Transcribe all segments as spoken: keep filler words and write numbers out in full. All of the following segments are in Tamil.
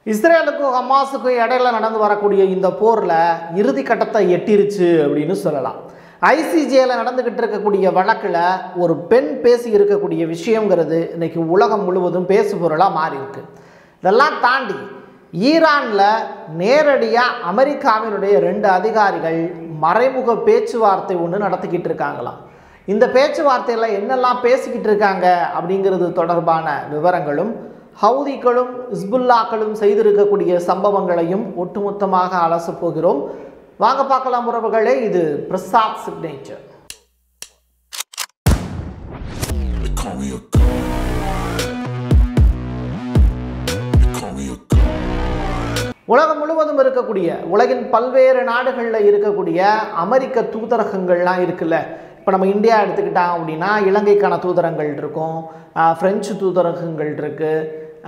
இஸ்ரேலுக்கும் ஹமாஸுக்கும் இடையில நடந்து வரக்கூடிய இந்த போரில் இறுதி கட்டத்தை எட்டிருச்சு அப்படின்னு சொல்லலாம். ஐசிஜேல நடந்துக்கிட்டு இருக்கக்கூடிய வழக்கில் ஒரு பெண் பேசி இருக்கக்கூடிய விஷயங்கிறது இன்றைக்கி உலகம் முழுவதும் பேசு பொருளாக மாறி இருக்கு. இதெல்லாம் தாண்டி ஈரானில் நேரடியாக அமெரிக்காவினுடைய ரெண்டு அதிகாரிகள் மறைமுக பேச்சுவார்த்தை ஒன்று நடத்திக்கிட்டு இருக்காங்களாம். இந்த பேச்சுவார்த்தையில் என்னெல்லாம் பேசிக்கிட்டு இருக்காங்க அப்படிங்கிறது தொடர்பான விவரங்களும் ஹவுதிகளும் ஹிஸ்புல்லாக்களும் செய்திருக்கக்கூடிய சம்பவங்களையும் ஒட்டுமொத்தமாக அலச போகிறோம். வாங்க பார்க்கலாம் உறவுகளே. இது பிரசாத் சிக்னேச்சர். உலகம் முழுவதும் இருக்கக்கூடிய உலகின் பல்வேறு நாடுகளில் இருக்கக்கூடிய அமெரிக்க தூதரகங்கள்லாம் இருக்குல்ல. இப்போ நம்ம இந்தியா எடுத்துக்கிட்டாங்க அப்படின்னா இலங்கைக்கான தூதரங்கள் இருக்கும், ஃப்ரெஞ்சு தூதரகங்கள் இருக்குது,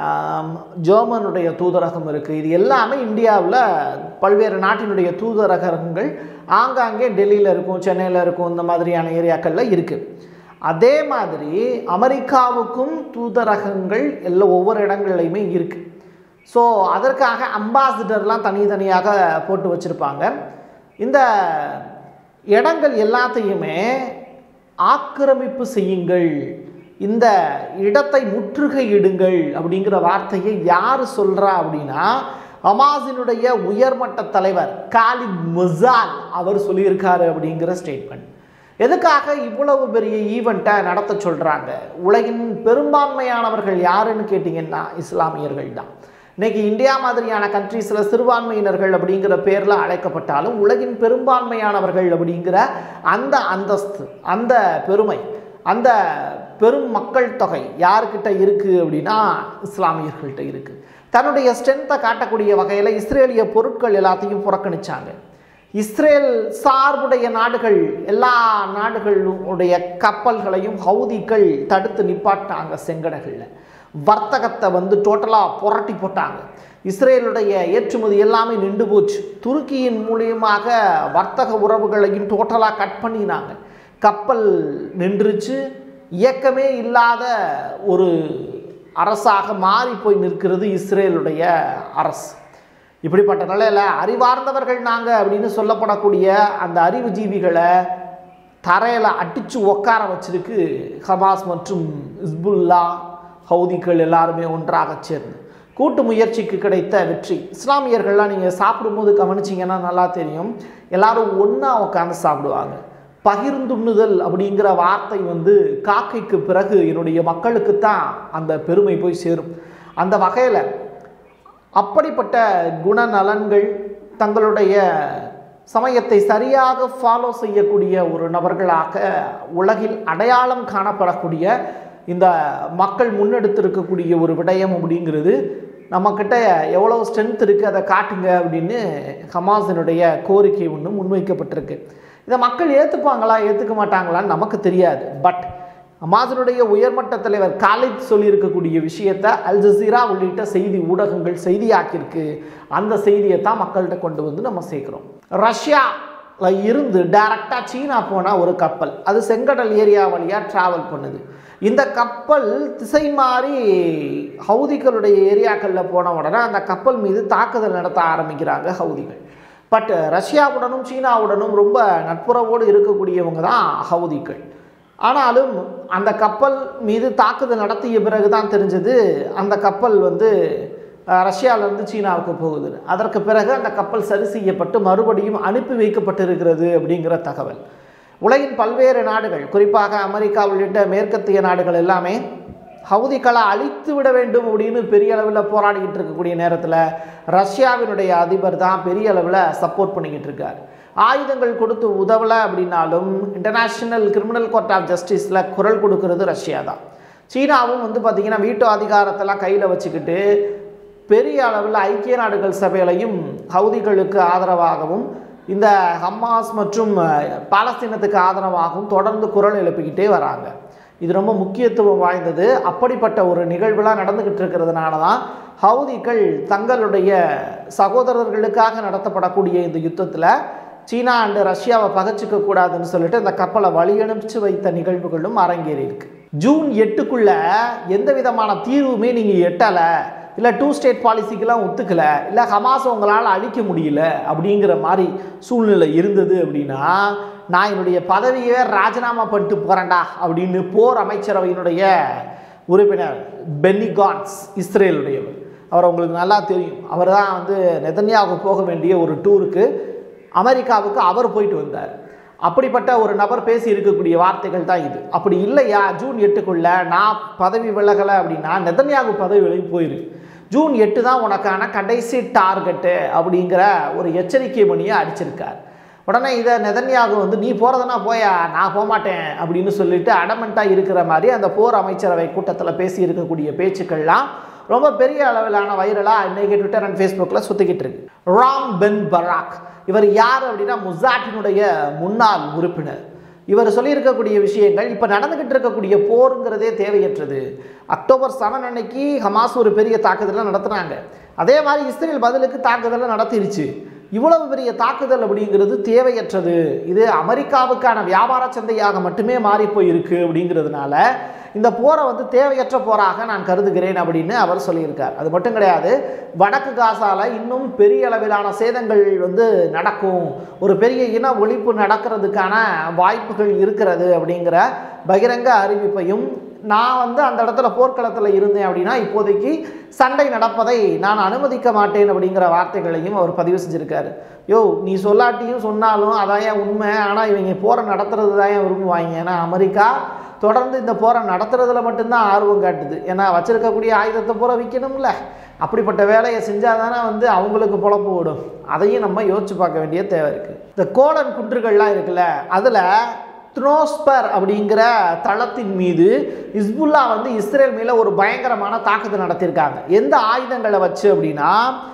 ஜெர்மனுடைய தூதரகம் இருக்குது. இது எல்லாமே இந்தியாவில் பல்வேறு நாட்டினுடைய தூதரகங்கள் ஆங்காங்கே டெல்லியில் இருக்கும், சென்னையில் இருக்கும், இந்த மாதிரியான ஏரியாக்களில் இருக்குது. அதே மாதிரி அமெரிக்காவுக்கும் தூதரகங்கள் எல்லா ஒவ்வொரு இடங்கள்லையுமே இருக்குது. ஸோ அதற்காக அம்பாசிடர்லாம் தனித்தனியாக போட்டு வச்சுருப்பாங்க. இந்த இடங்கள் எல்லாத்தையுமே ஆக்கிரமிப்பு செய்யுங்கள், இந்த இடத்தை முற்றுகையிடுங்கள் அப்படிங்கிற வார்த்தையை யார் சொல்கிறா அப்படின்னா ஹமாஸினுடைய உயர்மட்ட தலைவர் காலித் மசால் அவர் சொல்லியிருக்காரு அப்படிங்கிற ஸ்டேட்மெண்ட். எதுக்காக இவ்வளவு பெரிய ஈவெண்ட்டை நடத்த சொல்கிறாங்க? உலகின் பெரும்பான்மையானவர்கள் யாருன்னு கேட்டிங்கன்னா இஸ்லாமியர்கள் தான். இன்றைக்கி இந்தியா மாதிரியான கண்ட்ரீஸில் சிறுபான்மையினர்கள் அப்படிங்கிற பேரில் அழைக்கப்பட்டாலும் உலகின் பெரும்பான்மையானவர்கள் அப்படிங்கிற அந்த அந்தஸ்து, அந்த பெருமை, அந்த பெரும் மக்கள் தொகை யார்கிட்ட இருக்குது அப்படின்னா இஸ்லாமியர்கள்ட்ட இருக்குது. தன்னுடைய ஸ்ட்ரென்த்தை காட்டக்கூடிய வகையில் இஸ்ரேலிய பொருட்கள் எல்லாத்தையும் புறக்கணித்தாங்க. இஸ்ரேல் சார்புடைய நாடுகள் எல்லா நாடுகளுடைய கப்பல்களையும் ஹவுதிகள் தடுத்து நிப்பாட்டாங்க. செங்கடகளில் வர்த்தகத்தை வந்து டோட்டலாக புரட்டி போட்டாங்க. இஸ்ரேலுடைய ஏற்றுமதி எல்லாமே நின்று போச்சு. துருக்கியின் மூலியமாக வர்த்தக உறவுகளையும் டோட்டலாக கட் பண்ணினாங்க. கப்பல் நின்றுச்சு. இயக்கமே இல்லாத ஒரு அரசாக மாறி போய் நிற்கிறது இஸ்ரேலுடைய அரசு. இப்படிப்பட்ட நிலையில் அறிவார்ந்தவர்கள் நாங்கள் அப்படின்னு சொல்லப்படக்கூடிய அந்த அறிவுஜீவிகளை தரையில் அடித்து உட்கார வச்சிருக்கு ஹமாஸ் மற்றும் ஹிஸ்புல்லா ஹவுதிகள் எல்லாருமே ஒன்றாக சேர்ந்து. கூட்டு முயற்சிக்கு கிடைத்த வெற்றி. இஸ்லாமியர்கள்லாம் நீங்கள் சாப்பிடும்போது கவனிச்சிங்கன்னா நல்லா தெரியும், எல்லாரும் ஒன்றா உட்காந்து சாப்பிடுவாங்க. பகிர்ந்துண்ணுதல் அப்படிங்கிற வார்த்தை வந்து காக்கைக்கு பிறகு என்னுடைய மக்களுக்கு தான் அந்த பெருமை போய் சேரும். அந்த வகையில் அப்படிப்பட்ட குணநலன்கள், தங்களுடைய சமயத்தை சரியாக ஃபாலோ செய்யக்கூடிய ஒரு நபர்களாக உலகில் அடையாளம் காணப்படக்கூடிய இந்த மக்கள் முன்னெடுத்திருக்கக்கூடிய ஒரு விடயம் அப்படிங்கிறது நம்மக்கிட்ட எவ்வளோ ஸ்ட்ரென்த் இருக்குது அதை காட்டுங்க அப்படின்னு ஹமாஸினுடைய கோரிக்கை ஒன்று முன்வைக்கப்பட்டிருக்கு. இதை மக்கள் ஏற்றுப்பாங்களா ஏற்றுக்க மாட்டாங்களான்னு நமக்கு தெரியாது. பட் ஹமாஸினுடைய உயர்மட்ட தலைவர் காலித் சொல்லியிருக்கக்கூடிய விஷயத்தை அல் ஜசீரா உள்ளிட்ட செய்தி ஊடகங்கள் செய்தியாக்கியிருக்கு. அந்த செய்தியை தான் மக்கள்கிட்ட கொண்டு வந்து நம்ம சேர்க்குறோம். ரஷ்யாவில் இருந்து டைரக்டாக சீனா போனால் ஒரு கப்பல் அது செங்கடல் ஏரியா வழியாக ட்ராவல் பண்ணுது. இந்த கப்பல் திசை மாறி ஹவுதிகளுடைய ஏரியாக்களில் போன உடனே அந்த கப்பல் மீது தாக்குதல் நடத்த ஆரம்பிக்கிறாங்க ஹவுதிகள். பட் ரஷ்யாவுடனும் சீனாவுடனும் ரொம்ப நட்புறவோடு இருக்கக்கூடியவங்க தான் ஹவுதிகள். ஆனாலும் அந்த கப்பல் மீது தாக்குதல் நடத்திய பிறகு தான் தெரிஞ்சது அந்த கப்பல் வந்து ரஷ்யாவிலேருந்து சீனாவுக்கு போகுது. அதற்கு பிறகு அந்த கப்பல் சரி செய்யப்பட்டு மறுபடியும் அனுப்பி வைக்கப்பட்டிருக்கிறது அப்படிங்கிற தகவல். உலகின் பல்வேறு நாடுகள், குறிப்பாக அமெரிக்கா உள்ளிட்ட மேற்கத்திய நாடுகள் எல்லாமே ஹவுதிகளை அழித்து விட வேண்டும் அப்படின்னு பெரிய அளவில் போராடிக்கிட்டு இருக்கக்கூடிய நேரத்தில் ரஷ்யாவினுடைய அதிபர் தான் பெரிய அளவில் சப்போர்ட் பண்ணிக்கிட்டு இருக்கார். ஆயுதங்கள் கொடுத்து உதவலை அப்படின்னாலும் இன்டர்நேஷ்னல் கிரிமினல் கோர்ட் ஆஃப் ஜஸ்டிஸில் குரல் கொடுக்கறது ரஷ்யா தான். சீனாவும் வந்து பார்த்திங்கன்னா வீட்டு அதிகாரத்தெல்லாம் கையில் வச்சுக்கிட்டு பெரிய அளவில் ஐக்கிய நாடுகள் சபையிலையும் ஹவுதிகளுக்கு ஆதரவாகவும் இந்த ஹமாஸ் மற்றும் பாலஸ்தீனத்துக்கு ஆதரவாகவும் தொடர்ந்து குரல் எழுப்பிக்கிட்டே வராங்க. இது ரொம்ப முக்கியத்துவம் வாய்ந்தது. அப்படிப்பட்ட ஒரு நிகழ்வுலாம் நடந்துக்கிட்டு இருக்கிறதுனால தான் ஹவுதிகள் தங்களுடைய சகோதரர்களுக்காக நடத்தப்படக்கூடிய இந்த யுத்தத்தில் சீனா அண்டு ரஷ்யாவை பகச்சிக்க கூடாதுன்னு சொல்லிட்டு இந்த கப்பலை வழி அனுப்பிச்சு வைத்த நிகழ்வுகளும் அரங்கேறி இருக்கு. ஜூன் எட்டுக்குள்ள எந்த விதமான தீர்வுமே நீங்கள் எட்டலை, இல்லை டூ ஸ்டேட் பாலிசிக்கெல்லாம் ஒத்துக்கலை, இல்லை ஹமாஸ் உங்களால் அழிக்க முடியல அப்படிங்கிற மாதிரி சூழ்நிலை இருந்தது அப்படின்னா நான் என்னுடைய பதவியை ராஜினாமா பண்ணிட்டு போகிறேன்டா அப்படின்னு போர் அமைச்சரவையினுடைய உறுப்பினர் பென்னி கான்ஸ், இஸ்ரேலுடையவர், அவர் உங்களுக்கு நல்லா தெரியும். அவர் தான் வந்து நெதன்யாகு போக வேண்டிய ஒரு டூருக்கு அமெரிக்காவுக்கு அவர் போயிட்டு வந்தார். அப்படிப்பட்ட ஒரு நபர் பேசி இருக்கக்கூடிய வார்த்தைகள் தான் இது. அப்படி இல்லையா ஜூன் எட்டுக்குள்ள நான் பதவி விலகலை அப்படின்னா நெதன்யாகு பதவி விலகி போயிரு, ஜூன் எட்டு தான் உனக்கான கடைசி டார்கெட்டு அப்படிங்கிற ஒரு எச்சரிக்கை மணியை அடிச்சிருக்கார். உடனே இதை நெதன்யாகு வந்து நீ போகிறதுனா போயா, நான் போகமாட்டேன் அப்படின்னு சொல்லிட்டு அடமெண்ட்டாக இருக்கிற மாதிரி அந்த போர் அமைச்சரவை கூட்டத்தில் பேசி இருக்கக்கூடிய பேச்சுக்கள்லாம் ரொம்ப பெரிய அளவிலான வைரலாக இன்றைக்கி ட்விட்டர் அண்ட் ஃபேஸ்புக்கில் சுற்றிக்கிட்டு இருக்கு. ராம் பென் பராக் இவர் யார் அப்படின்னா முசாட்டினுடைய முன்னாள் உறுப்பினர். இவர் சொல்லியிருக்கக்கூடிய விஷயங்கள் இப்போ நடந்துக்கிட்டு இருக்கக்கூடிய போருங்கிறதே தேவையற்றது. அக்டோபர் செவன் அன்னைக்கு ஹமாஸ் ஒரு பெரிய தாக்குதலை நடத்துனாங்க, அதே மாதிரி இஸ்ரேல் பதிலுக்கு தாக்குதலை நடத்திருச்சு. இவ்வளவு பெரிய தாக்குதல் அப்படிங்கிறது தேவையற்றது, இது அமெரிக்காவுக்கான வியாபார சந்தையாக மட்டுமே மாறி போயிருக்கு அப்படிங்கிறதுனால இந்த போரை வந்து தேவையற்ற போராக நான் கருதுகிறேன் அப்படின்னு அவர் சொல்லியிருக்கார். அது மட்டும் கிடையாது, வடக்கு காசால இன்னும் பெரிய அளவிலான சேதங்கள் வந்து நடக்கும், ஒரு பெரிய இன ஒழிப்பு நடக்கிறதுக்கான வாய்ப்புகள் இருக்கிறது அப்படிங்கிற பகிரங்க அறிவிப்பையும், நான் வந்து அந்த இடத்துல போர்க்களத்தில் இருந்தேன் அப்படின்னா இப்போதைக்கு சண்டை நடப்பதை நான் அனுமதிக்க மாட்டேன் அப்படிங்கிற வார்த்தைகளையும் அவர் பதிவு செஞ்சுருக்காரு. யோ நீ சொல்லாட்டியும் சொன்னாலும் அதான் ஏன் உண்மை, ஆனால் இவங்க போரை நடத்துறது தான் ஏன் விரும்புவாங்க. ஏன்னா அமெரிக்கா தொடர்ந்து இந்த போரை நடத்துறதுல மட்டும்தான் ஆர்வம் காட்டுது. ஏன்னா வச்சிருக்கக்கூடிய ஆயுதத்தை பூரா விற்கணும்ல, அப்படிப்பட்ட வேலையை செஞ்சால் தானே வந்து அவங்களுக்கு பொழப்பு விடும். அதையும் நம்ம யோசிச்சு பார்க்க வேண்டிய தேவை இருக்குது. இந்த கோலன் குன்றுகள்லாம் இருக்குல்ல, அதில் த்னோஸ்பர் அப்படிங்கிற தளத்தின் மீது இஸ்புல்லா வந்து இஸ்ரேல் மேலே ஒரு பயங்கரமான தாக்குதல் நடத்தியிருக்காங்க. எந்த ஆயுதங்களை வச்சு அப்படின்னா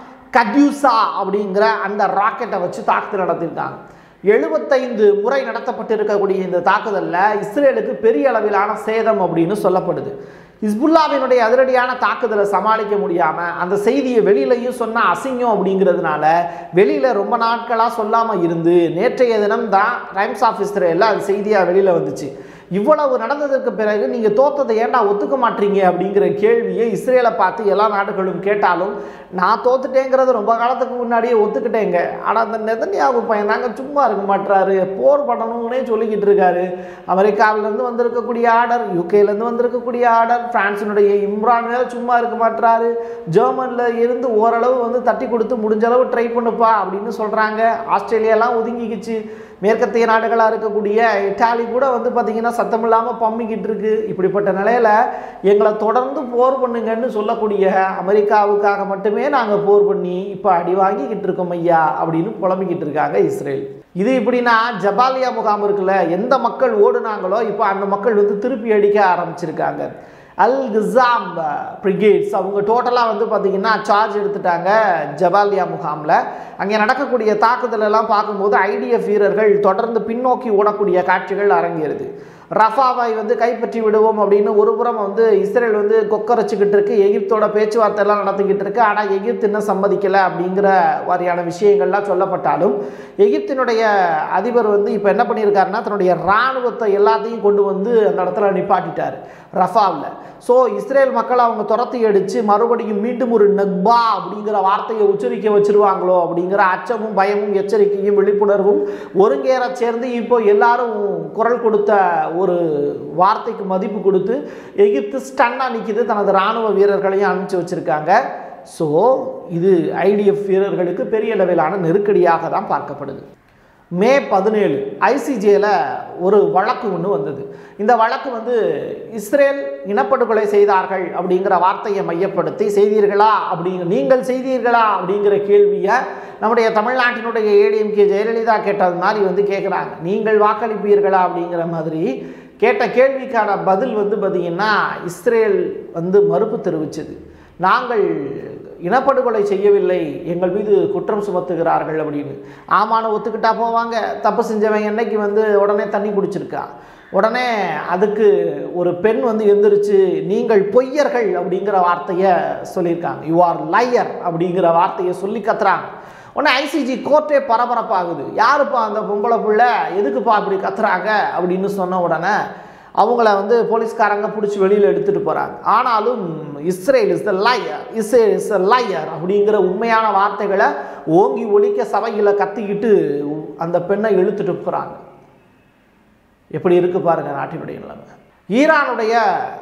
கட்யூசா அப்படிங்கிற அந்த ராக்கெட்டை வச்சு தாக்குதல் நடத்தியிருக்காங்க. எழுபத்தைந்து முறை நடத்தப்பட்டிருக்கக்கூடிய இந்த தாக்குதலில் இஸ்ரேலுக்கு பெரிய அளவிலான சேதம் அப்படின்னு சொல்லப்படுது. ஹிஸ்புல்லாவினுடைய அதிரடியான தாக்குதலை சமாளிக்க முடியாமல் அந்த செய்தியை வெளியிலையும் சொன்னால் அசிங்கம் அப்படிங்கிறதுனால வெளியில் ரொம்ப நாட்களாக சொல்லாமல் இருந்து நேற்றைய தினம் தான் டைம்ஸ் ஆஃப் இஸ்ரேலில் அது செய்தியாக வெளியில் வந்துச்சு. இவ்வளவு நடந்ததுக்கு பிறகு நீங்கள் தோத்ததை ஏன்டா ஒத்துக்க மாட்டீங்க அப்படிங்கிற கேள்வியை இஸ்ரேலை பார்த்து எல்லா நாடுகளும் கேட்டாலும் நான் தோத்துட்டேங்கிறது ரொம்ப காலத்துக்கு முன்னாடியே ஒத்துக்கிட்டேங்க, ஆனால் அந்த நெதன்யாகு பையன் நாங்கள் சும்மா இருக்க மாட்டாரு, போர் பண்ணணும்னே சொல்லிக்கிட்டு இருக்காரு. அமெரிக்காவிலேருந்து வந்திருக்கக்கூடிய ஆர்டர், யூகேலேருந்து வந்திருக்கக்கூடிய ஆர்டர், பிரான்ஸினுடைய இம்ரான் மேலே சும்மா இருக்க மாட்டாரு, ஜெர்மனில் இருந்து ஓரளவு வந்து தட்டி கொடுத்து முடிஞ்ச அளவு ட்ரை பண்ணுப்பா அப்படின்னு சொல்கிறாங்க. ஆஸ்திரேலியாலாம் ஒதுங்கிக்கிச்சு, மேற்கத்திய நாடுகளாக இருக்கக்கூடிய இட்டாலி கூட வந்து பார்த்திங்கன்னா சத்தம் இல்லாமல் பம்மிக்கிட்டு இருக்கு. இப்படிப்பட்ட நிலையில் எங்களை தொடர்ந்து போர் பண்ணுங்கன்னு சொல்லக்கூடிய அமெரிக்காவுக்காக மட்டுமே நாங்கள் போர் பண்ணி இப்போ அடி வாங்கிக்கிட்டு இருக்கோம் ஐயா அப்படின்னு புலம்பிக்கிட்டு இருக்காங்க இஸ்ரேல். இது இப்படின்னா ஜபாலியா முகாம் இருக்குல்ல, எந்த மக்கள் ஓடுனாங்களோ இப்போ அந்த மக்கள் வந்து திருப்பி அடிக்க ஆரம்பிச்சிருக்காங்க. அல் கிசாம் பிரிகேட்ஸ் அவங்க டோட்டலாக வந்து பார்த்திங்கன்னா சார்ஜ் எடுத்துட்டாங்க ஜபாலியா முகாமில். அங்கே நடக்கக்கூடிய தாக்குதல் எல்லாம் பார்க்கும்போது ஐடிஎஃப் வீரர்கள் தொடர்ந்து பின்னோக்கி ஓடக்கூடிய காட்சிகள் அரங்கேறுது. ரஃபாவை வந்து கைப்பற்றி விடுவோம் அப்படின்னு ஒரு புறம் வந்து இஸ்ரேல் வந்து கொக்கரைச்சிக்கிட்டு இருக்கு, எகிப்தோட பேச்சுவார்த்தை எல்லாம் நடத்திக்கிட்டு இருக்கு. ஆனால் எகிப்து இன்னும் சம்மதிக்கலை அப்படிங்கிற மாதிரியான விஷயங்கள்லாம் சொல்லப்பட்டாலும் எகிப்தினுடைய அதிபர் வந்து இப்போ என்ன பண்ணியிருக்காருன்னா தன்னுடைய இராணுவத்தை எல்லாத்தையும் கொண்டு வந்து அந்த இடத்துல நிப்பாட்டிட்டார் ரஃபாவில். ஸோ இஸ்ரேல் மக்கள் அவங்க துரத்தி அடித்து மறுபடியும் மீண்டும் ஒரு நக்பா அப்படிங்கிற வார்த்தையை உச்சரிக்க வச்சிருவாங்களோ அப்படிங்கிற அச்சமும் பயமும் எச்சரிக்கையும் விழிப்புணர்வும் ஒருங்கேற சேர்ந்து இப்போ எல்லாரும் குரல் கொடுத்த ஒரு வார்த்தைக்கு மதிப்பு கொடுத்து எகிப்து ஸ்டன்னாக நிற்கிது, தனது இராணுவ வீரர்களையும் அனுப்பிச்சு வச்சுருக்காங்க. ஸோ இது ஐடிஎஃப் வீரர்களுக்கு பெரிய அளவிலான நெருக்கடியாக தான் பார்க்கப்படுது. மே பதினேழு ஐசிஜேல ஒரு வழக்கு ஒன்று வந்தது. இந்த வழக்கு வந்து இஸ்ரேல் இனப்படுகொலை செய்தார்கள் அப்படிங்கிற வார்த்தையை மையப்படுத்தி செய்தீர்களா அப்படிங்கிற நீங்கள் செய்தீர்களா அப்படிங்கிற கேள்வியை நம்முடைய தமிழ்நாட்டினுடைய ஏடிஎம்கே ஜெயலலிதா கேட்டது மாதிரி வந்து கேட்குறாங்க. நீங்கள் வாக்களிப்பீர்களா அப்படிங்கிற மாதிரி கேட்ட கேள்விக்கான பதில் வந்து பார்த்திங்கன்னா இஸ்ரேல் வந்து மறுப்பு தெரிவித்தது. நாங்கள் இனப்படுகொலை செய்யவில்லை, எங்கள் மீது குற்றம் சுமத்துகிறார்கள் அப்படின்னு. ஆமான்னு ஒத்துக்கிட்டா போவாங்க. தப்பு செஞ்சவன் என்னைக்கு வந்து உடனே தண்ணி குடிச்சிருக்கா, உடனே அதுக்கு ஒரு பெண் வந்து எந்திரிச்சு நீங்கள் பொய்யர்கள் அப்படிங்கிற வார்த்தையை சொல்லியிருக்காங்க. யூ ஆர் லையர் அப்படிங்கிற வார்த்தையை சொல்லி கத்துறாங்க. உடனே ஐசிஜி கோர்ட்டே பரபரப்பாகுது. யாருப்பா அந்த பொம்பளை பிள்ளை, எதுக்குப்பா அப்படி கத்துறாங்க அப்படின்னு சொன்ன உடனே அவங்கள வந்து போலீஸ்காரங்க பிடிச்சி வெளியில் எடுத்துகிட்டு போகிறாங்க. ஆனாலும் Israel is the liar, Israel is the liar அப்படிங்கிற உண்மையான வார்த்தைகளை ஓங்கி ஒலிக்க சபையில் கத்திக்கிட்டு அந்த பெண்ணை இழுத்துட்டு போகிறாங்க. எப்படி இருக்குது பாருங்கள் நாட்டினுடைய நிலைமை. ஈரானுடைய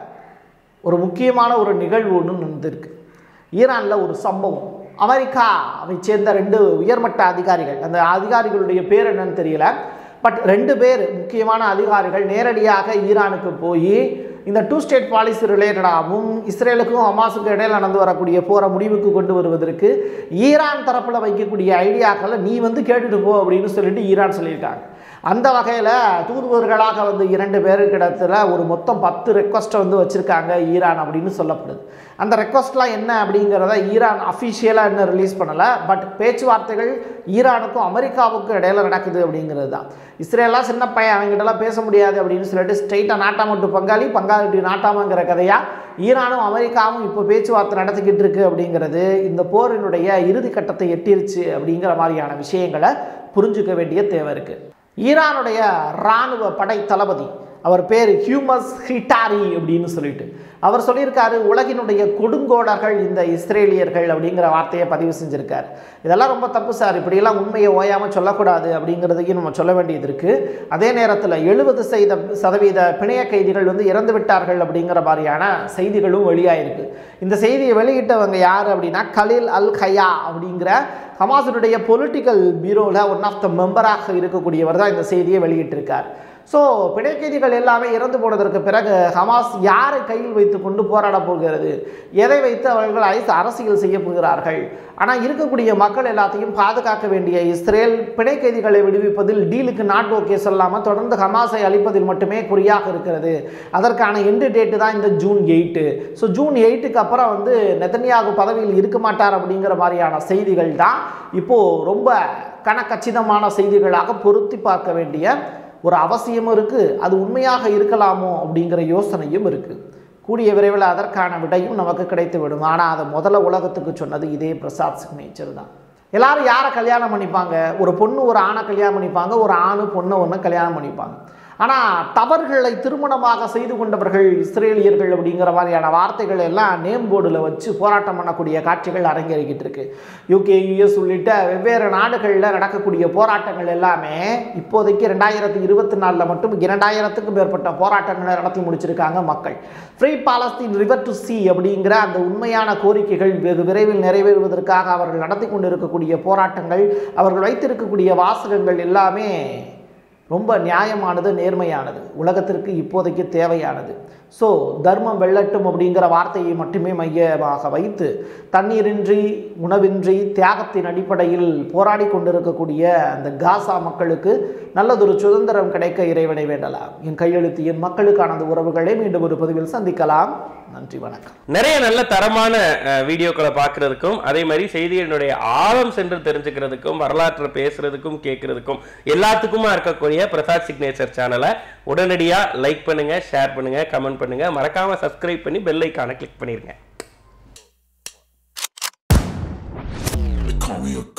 ஒரு முக்கியமான ஒரு நிகழ்வு ஒன்று நடந்திருக்கு. ஈரானில் ஒரு சம்பவம். அமெரிக்காவை சேர்ந்த ரெண்டு உயர்மட்ட அதிகாரிகள், அந்த அதிகாரிகளுடைய பேர் என்னன்னு தெரியல, பட் ரெண்டு பேர் முக்கியமான அதிகாரிகள் நேரடியாக ஈரானுக்கு போய் இந்த டூ ஸ்டேட் பாலிசி ரிலேட்டடாகவும் இஸ்ரேலுக்கும் ஹமாஸுக்கும் இடையில் நடந்து வரக்கூடிய போரை முடிவுக்கு கொண்டு வருவதற்கு ஈரான் தரப்பில் வைக்கக்கூடிய ஐடியாக்களை நீ வந்து கேட்டுட்டு போ அப்படின்னு சொல்லிட்டு ஈரான் சொல்லியிருக்காங்க. அந்த வகையில் தூதுவர்களாக வந்து இரண்டு பேருக்கிடத்தில் ஒரு மொத்தம் பத்து ரெக்வஸ்ட்டை வந்து வச்சுருக்காங்க ஈரான் அப்படின்னு சொல்லப்படுது. அந்த ரெக்வஸ்ட்லாம் என்ன அப்படிங்கிறத ஈரான் அஃபிஷியலாக இன்னும் ரிலீஸ் பண்ணலை. பட் பேச்சுவார்த்தைகள் ஈரானுக்கும் அமெரிக்காவுக்கும் இடையில் நடக்குது அப்படிங்கிறது தான். இஸ்ரேலாம் சின்ன பையன், அவங்ககிட்டலாம் பேச முடியாது அப்படின்னு சொல்லிட்டு ஸ்ட்ரெயிட்டாக நாட்டாமட்டு பங்காளி பங்காளி நாட்டாமங்கிற கதையாக ஈரானும் அமெரிக்காவும் இப்போ பேச்சுவார்த்தை நடத்திக்கிட்டு இருக்கு அப்படிங்கிறது இந்த போரினுடைய இறுதி கட்டத்தை எட்டிருச்சு அப்படிங்கிற மாதிரியான விஷயங்களை புரிஞ்சுக்க வேண்டிய தேவை இருக்குது. ஈரானுடைய இராணுவ படை தளபதி, அவர் பேர் ஹியூமஸ் ஹிட்டாரி அப்படின்னு சொல்லிட்டு அவர் சொல்லியிருக்காரு, உலகினுடைய கொடுங்கோடர்கள் இந்த இஸ்ரேலியர்கள் அப்படிங்கிற வார்த்தையை பதிவு செஞ்சுருக்கார். இதெல்லாம் ரொம்ப தப்பு சார், இப்படியெல்லாம் உண்மையை ஓயாமல் சொல்லக்கூடாது அப்படிங்கிறதையும் நம்ம சொல்ல வேண்டியது இருக்குது. அதே நேரத்தில் எழுபது சைத சதவீத பிணைய கைதிகள் வந்து இறந்து விட்டார்கள் அப்படிங்கிற மாதிரியான செய்திகளும் வெளியாயிருக்கு. இந்த செய்தியை வெளியிட்டவங்க யார் அப்படின்னா கலீல் அல் ஹயா அப்படிங்கிற ஹமாஸுடைய பொலிட்டிக்கல் பியூரோவில் ஒன் ஆஃப் த மெம்பராக இருக்கக்கூடியவர் தான் இந்த செய்தியை வெளியிட்டிருக்கார். ஸோ பிணை கைதிகள் எல்லாமே இறந்து போனதற்கு பிறகு ஹமாஸ் யாரை கையில் வைத்து கொண்டு போராட போகிறது, எதை வைத்து அவர்கள் ஐஸ் அரசியல் செய்ய போகிறார்கள். ஆனால் இருக்கக்கூடிய மக்கள் எல்லாத்தையும் பாதுகாக்க வேண்டிய இஸ்ரேல் பிணை கைதிகளை விடுவிப்பதில் டீலுக்கு நாட் ஓகே சொல்லாமல் தொடர்ந்து ஹமாஸை அழிப்பதில் மட்டுமே குறியாக இருக்கிறது. அதற்கான எண்டு டேட்டு தான் இந்த ஜூன் எயிட்டு. ஸோ ஜூன் எயிட்டுக்கு அப்புறம் வந்து நெதன்யாகு பதவியில் இருக்க மாட்டார் அப்படிங்கிற மாதிரியான செய்திகள் தான் இப்போது ரொம்ப கனக்கச்சிதமான செய்திகளாக பொருத்தி பார்க்க வேண்டிய ஒரு அவசியமும் இருக்குது. அது உண்மையாக இருக்கலாமோ அப்படிங்கிற யோசனையும் இருக்குது. கூடிய விரைவில் அதற்கான விடையும் நமக்கு கிடைத்து விடும். ஆனால் அதை முதல்ல உலகத்துக்கு சொன்னது இதே பிரசாத் சிக்னேச்சர் தான். எல்லாரும் யாரை கல்யாணம் பண்ணிப்பாங்க? ஒரு பொண்ணு ஒரு ஆணை கல்யாணம் பண்ணிப்பாங்க, ஒரு ஆணு பொண்ணை ஒன்று கல்யாணம் பண்ணிப்பாங்க. ஆனால் தவறுகளை திருமணமாக செய்து கொண்டவர்கள் இஸ்ரேலியர்கள் அப்படிங்கிற மாதிரியான வார்த்தைகள் எல்லாம் நேம் போர்டில் வச்சு போராட்டம் பண்ணக்கூடிய காட்சிகள் அரங்கேறிக்கிட்டு இருக்கு. யூகே, யூஎஸ் உள்ளிட்ட வெவ்வேறு நாடுகளில் நடக்கக்கூடிய போராட்டங்கள் எல்லாமே இப்போதைக்கு ரெண்டாயிரத்தி இருபத்தி நாலில் மட்டும் இரண்டாயிரத்துக்கும் மேற்பட்ட போராட்டங்களை நடத்தி முடிச்சிருக்காங்க மக்கள். Free Palestine river to sea அப்படிங்கிற அந்த உண்மையான கோரிக்கைகள் வெகு விரைவில் நிறைவேறுவதற்காக அவர்கள் நடத்தி கொண்டு இருக்கக்கூடிய போராட்டங்கள், அவர்கள் வைத்திருக்கக்கூடிய வாசகங்கள் எல்லாமே ரொம்ப நியாயமானது, நேர்மையானது, உலகத்திற்கு இப்போதைக்கு தேவையானது. ஸோ தர்மம் வெல்லட்டும் அப்படிங்கிற வார்த்தையை மட்டுமே மையமாக வைத்து தண்ணீரின்றி உணவின்றி தியாகத்தின் அடிப்படையில் போராடி கொண்டிருக்கக்கூடிய அந்த காசா மக்களுக்கு நல்லதொரு சுதந்திரம் கிடைக்க இறைவனை வேண்டலாம். என் கையெழுத்து என் மக்களுக்கான அந்த உறவுகளை மீண்டும் ஒரு பதிவில் சந்திக்கலாம். நன்றி, வணக்கம். நிறைய நல்ல தரமான வீடியோக்களை பார்க்கறதுக்கும் அதே மாதிரி செய்திகளினுடைய ஆழம் சென்று தெரிஞ்சுக்கிறதுக்கும் வரலாற்றை பேசுறதுக்கும் கேட்கறதுக்கும் எல்லாத்துக்குமா இருக்கக்கூடிய பிரசாத் சிக்னேச்சர் சேனலை உடனடியா லைக் பண்ணுங்க, ஷேர் பண்ணுங்க, கமெண்ட் பண்ணுங்க, மறக்காம சப்ஸ்கிரைப் பண்ணி பெல் ஐகானை கிளிக் பண்ணிருங்க.